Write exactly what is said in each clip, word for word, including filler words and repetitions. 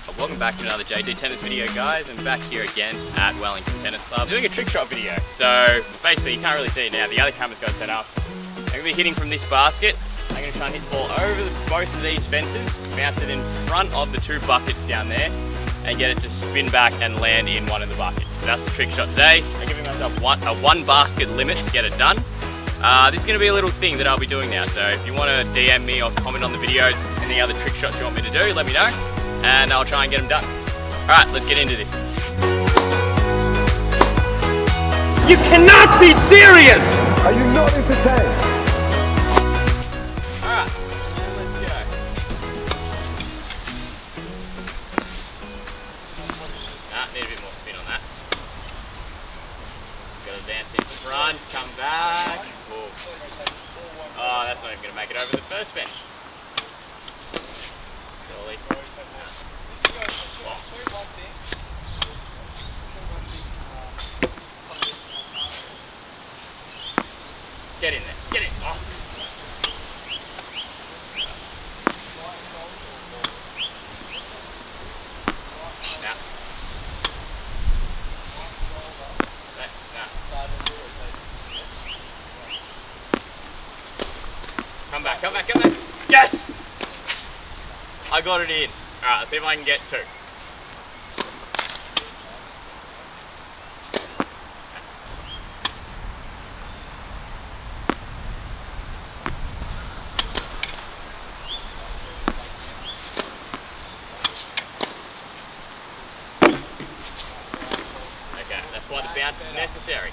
Welcome back to another J T Tennis video, guys. I'm back here again at Wellington Tennis Club. I'm doing a trick shot video. So basically, you can't really see it now. The other camera's got it set up. I'm going to be hitting from this basket. I'm going to try and hit the ball over the, both of these fences, bounce it in front of the two buckets down there, and get it to spin back and land in one of the buckets. So that's the trick shot today. I'm giving myself one, a one basket limit to get it done. Uh, this is going to be a little thing that I'll be doing now. So if you want to D M me or comment on the videos, any other trick shots you want me to do, let me know, and I'll try and get them done. Alright, let's get into this. You cannot be serious! Are you not entertained? Alright, let's go. Ah, need a bit more spin on that. Gotta dance in front, come back. Whoa. Oh, that's not even gonna make it over the first fence. Surely. Get in there, get in. Oh. Now. Now. Come back, come back, come back. Yes! I got it in. Alright, let's see if I can get two. Okay, that's why the bounce is necessary.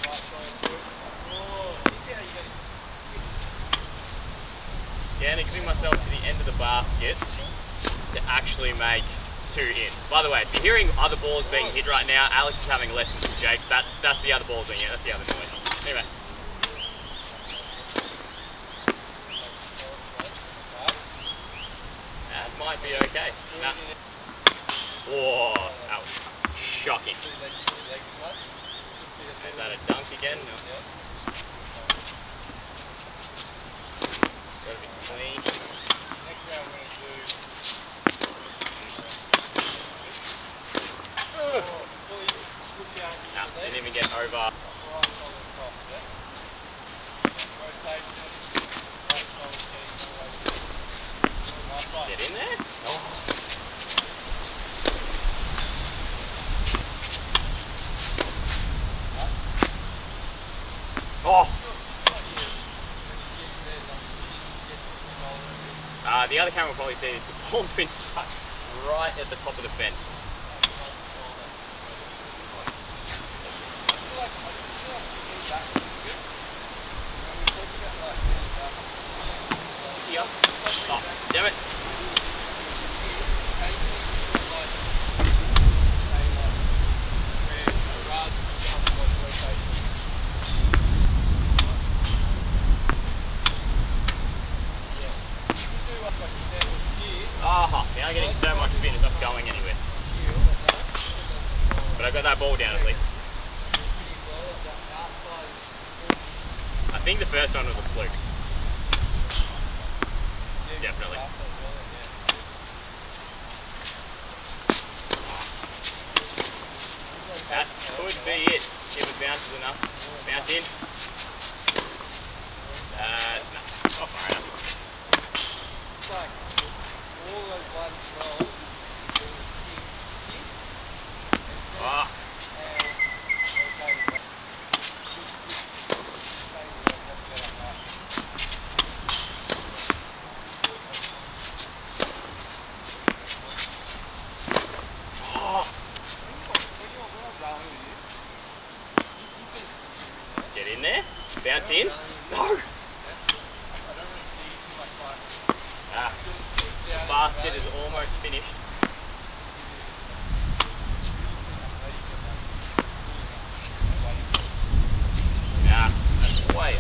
Yeah, and giving myself to the end of the basket to actually make two in. By the way, if you're hearing other balls being hit right now, Alex is having lessons with Jake. That's that's the other balls being hit. That's the other noise. Anyway. That might be okay. Nah. Whoa, that was shocking. Is that a dunk again? No. Gotta be clean. No, didn't even get over. Get in there? Oh. Oh. Uh, the other camera will probably see this. The ball's been stuck right at the top of the fence. See ya. Oh, damn it. Oh, now I'm getting so much spin, it's not going anywhere. But I got that ball down at least. I think the first one was a fluke. Definitely. That could be it, if it bounces enough. Bounce in. Uh, no, not far enough. Oh. Get in there, bounce in. No! Ah, the basket is almost finished. Nah, that's way up.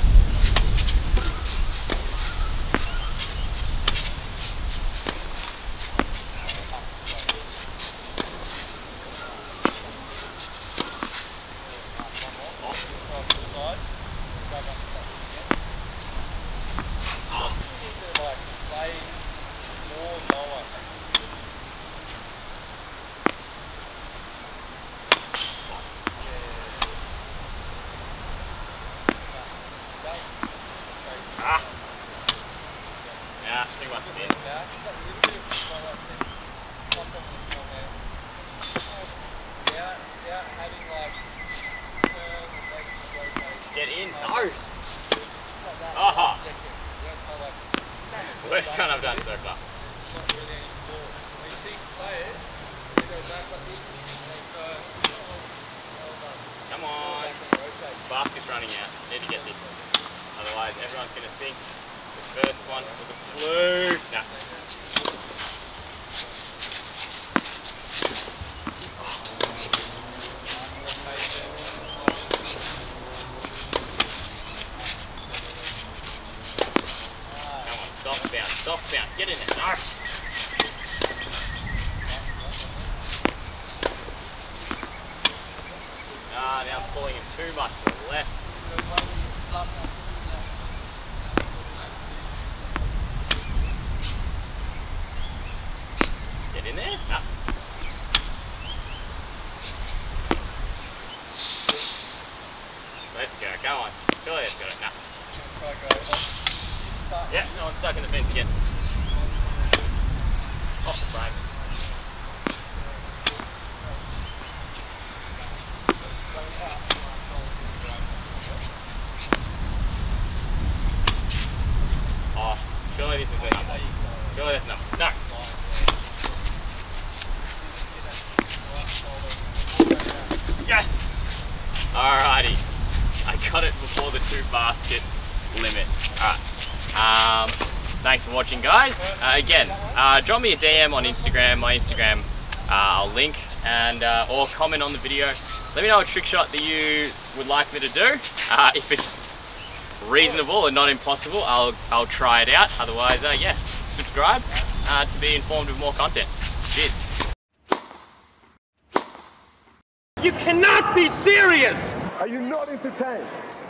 much in. Get in. No. Aha. Worst one I've done so far. Come on. Basket's running out. Need to get this. Otherwise everyone's going to think the first one was a fluke. Nah. Come on, soft bounce, soft bounce. Get in there. No. Ah, now I'm pulling him too much to the left. Get in there? Nah. Let's go, come on. Surely let's go. Nah. Yeah, no one's stuck in the fence again. Off the frame. Oh, surely this is the number. Surely that's the number. No. Yes! Alrighty. I got it before the two basket limit. Alright. Um, thanks for watching, guys. Uh, again, uh, drop me a D M on Instagram. My Instagram, uh, I'll link, and uh, or comment on the video. Let me know a trick shot that you would like me to do. Uh, if it's reasonable and not impossible, I'll I'll try it out. Otherwise, uh, yeah, subscribe uh, to be informed of more content. Cheers. You cannot be serious! Are you not entertained?